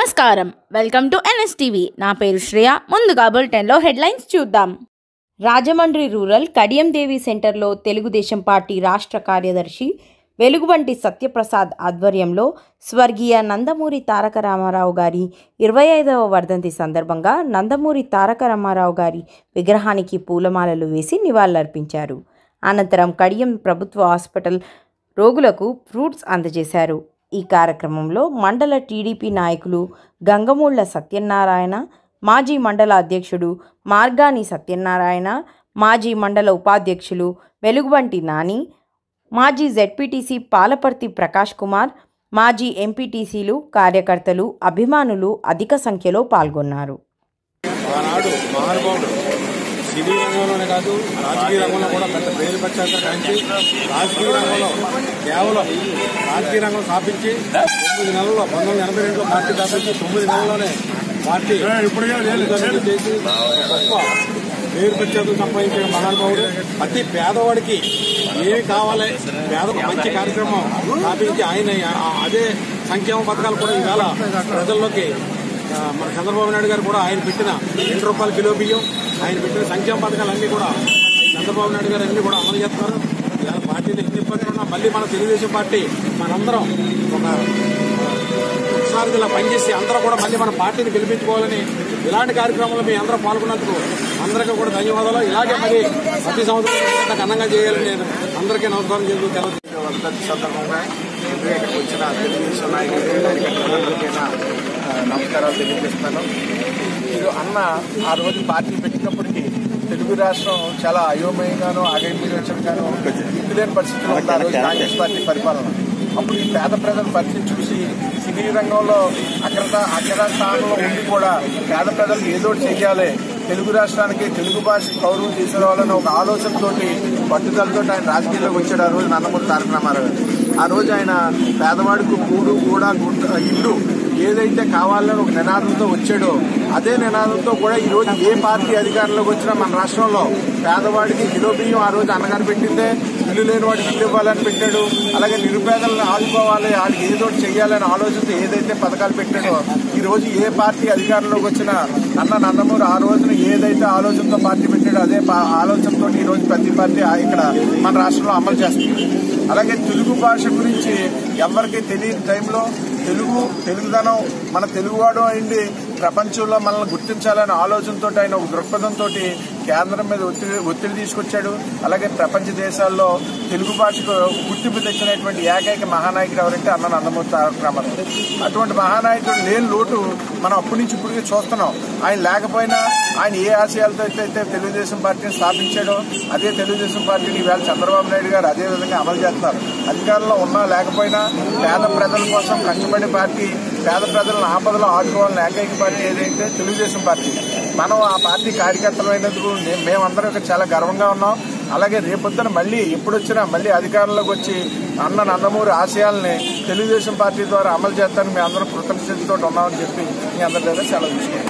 నమస్కారం, welcome to NSTV. నా పేరు శ్రేయ. ముందుగా బులెటిన్లో హెడ్లైన్స్ చూద్దాం. రాజమండ్రి రూరల్ కడియం దేవి సెంటర్లో తెలుగుదేశం పార్టీ రాష్ట్ర కార్యదర్శి వెలుగుబంటి సత్యప్రసాద్ ఆధ్వర్యంలో స్వర్గీయ నందమూరి తారక రామారావు గారి 25వ వర్ధంతి సందర్భంగా నందమూరి తారక రామారావు గారి విగ్రహానికి పూలమాలలు వేసి నివాళులర్పించారు. అనంతరం కడియం ప్రభుత్వ హాస్పిటల్ రోగులకు ఫ్రూట్స్ అందజేశారు. ఈ కార్యక్రమంలో మండల టీడీపీ నాయకులు గంగమూళ్ళ సత్యనారాయణ, మాజీ మండల అధ్యక్షుడు మార్గాని సత్యనారాయణ, మాజీ మండల ఉపాధ్యక్షులు వెలుగుబంటి నాని, మాజీ జెడ్పీటీసీ పాలపర్తి ప్రకాష్ కుమార్, మాజీ ఎంపీటీసీలు, కార్యకర్తలు, అభిమానులు అధిక సంఖ్యలో పాల్గొన్నారు. సినీ రంగంలోనే కాదు, రాజకీయ రంగంలో కూడా పెద్ద పేరు ప్రఖ్యాత కాంచి రాజకీయ రంగంలో కేవలం రాజకీయ రంగం స్థాపించి 9 నెలల్లో 1982లో పార్టీ స్థాపించి 9 నెలల్లోనే పార్టీ చేసి గొప్ప పేరు ప్రఖ్యాతులు సంపాదించిన మహానుభావుడు. ప్రతి పేదవాడికి ఏమి కావాలి, పేదకు మంచి కార్యక్రమం స్థాపించి ఆయన అదే సంక్షేమ పథకాలు కూడా ఈవేళ ప్రజల్లోకి మన చంద్రబాబు నాయుడు గారు కూడా ఆయన పెట్టిన ₹2 కిలో బియ్యం, ఆయన పెట్టిన సంక్షేమ పథకాలన్నీ కూడా చంద్రబాబు నాయుడు గారు అన్ని కూడా అమలు చేస్తున్నారు. ఇలా పార్టీలు ఎన్ని ఇబ్బందులు ఉన్నా మళ్ళీ మన తెలుగుదేశం పార్టీ మనందరం ఒకసారి ఇలా పనిచేసి అందరూ కూడా మళ్ళీ మన పార్టీని గెలిపించుకోవాలని ఇలాంటి కార్యక్రమంలో మీ అందరూ పాల్గొన్నందుకు అందరికీ కూడా ధన్యవాదాలు. ఇలాగే మరి ప్రతి సంవత్సరం ఘనంగా చేయాలని నేను అందరికీ నమస్కారం చేస్తూ వర్ధంతి సందర్భంగా వచ్చిన తెలుగుదేశం నాయకులకైనా నమస్కారాలు తెలియజేస్తాను. మీరు అన్న ఆ రోజు పార్టీ పెట్టినప్పటికీ తెలుగు రాష్ట్రం చాలా అయోమయంగానూ ఆగమీలోచనగానూ దిక్కులేని పరిస్థితుల్లో ఉంది ఆ రోజు కాంగ్రెస్ పార్టీ పరిపాలన. అప్పుడు ఈ పేద ప్రజల పరిస్థితి చూసి సినీ రంగంలో అగ్రస్థానంలో ఉండి కూడా పేద ప్రజలకు ఏదో చెయ్యాలి, తెలుగు రాష్ట్రానికి తెలుగు భాషకు గౌరవం తీసుకురావాలని ఒక ఆలోచనతోటి పట్టుదలతో ఆయన రాజకీయాల్లోకి వచ్చాడు. ఆ రోజు నందమూరి తారక రామారావు గారు. ఆ రోజు ఆయన పేదవాడికి కూడు కూడా ఇల్లు ఏదైతే కావాలని ఒక నినాదంతో వచ్చాడో అదే నినాదంతో కూడా ఈ రోజు ఏ పార్టీ అధికారంలోకి వచ్చినా మన రాష్ట్రంలో పేదవాడికి కిలో బియ్యం ఆ రోజు అన్నగారు పెట్టిందే, ఇల్లు లేని వాడికి ఇల్లు ఇవ్వాలని పెట్టాడు. అలాగే నిరుపేదలను ఆదుకోవాలి, వాళ్ళకి ఏదో చెయ్యాలని ఆలోచనతో ఏదైతే పథకాలు పెట్టాడో ఈ రోజు ఏ పార్టీ అధికారంలోకి వచ్చినా అన్న నందమూరి ఆ రోజున ఏదైతే ఆలోచనతో పార్టీ పెట్టాడో అదే ఆలోచనతో ఈ రోజు ప్రతి పార్టీ ఇక్కడ మన రాష్ట్రంలో అమలు చేస్తుంది. అలాగే తెలుగు భాష గురించి ఎవరికి తెలియని టైంలో తెలుగుదనం మన తెలుగువాడు అయింది ప్రపంచంలో మనల్ని గుర్తించాలనే ఆలోచనతో ఆయన ఒక దృక్పథంతో కేంద్రం మీద ఒత్తిడి తీసుకొచ్చాడు. అలాగే ప్రపంచ దేశాల్లో తెలుగు భాషకు గుర్తింపు తెచ్చినటువంటి ఏకైక మహానాయకుడు ఎవరంటే అన్న నందమూరి తారక రామారావు. అటువంటి మహానాయకుడు లేని లోటు మనం అప్పటి నుంచి ఇప్పటికీ చూస్తున్నాం. ఆయన లేకపోయినా ఆయన ఏ ఆశయాలతో అయితే తెలుగుదేశం పార్టీని స్థాపించాడో అదే తెలుగుదేశం పార్టీని ఈవేళ చంద్రబాబు నాయుడు గారు అదే విధంగా అమలు చేస్తున్నారు. అధికారంలో ఉన్నా లేకపోయినా పేద ప్రజల కోసం కష్టపడే పార్టీ, పేద ప్రజలను ఆపదలో ఆదుకోవాలని ఏకైక పార్టీ ఏదైతే తెలుగుదేశం పార్టీ. మనం ఆ పార్టీ కార్యకర్తలు అయినందుకు మేమందరం చాలా గర్వంగా ఉన్నాం. అలాగే రేపొద్దున మళ్ళీ ఎప్పుడొచ్చినా మళ్ళీ అధికారంలోకి వచ్చి అన్న నందమూరి ఆశయాల్ని తెలుగుదేశం పార్టీ ద్వారా అమలు చేస్తానని మేము అందరం కృతజ్ఞతతో ఉన్నామని చెప్పి మీ అందరి దగ్గర సెలవు తీసుకుంటాం.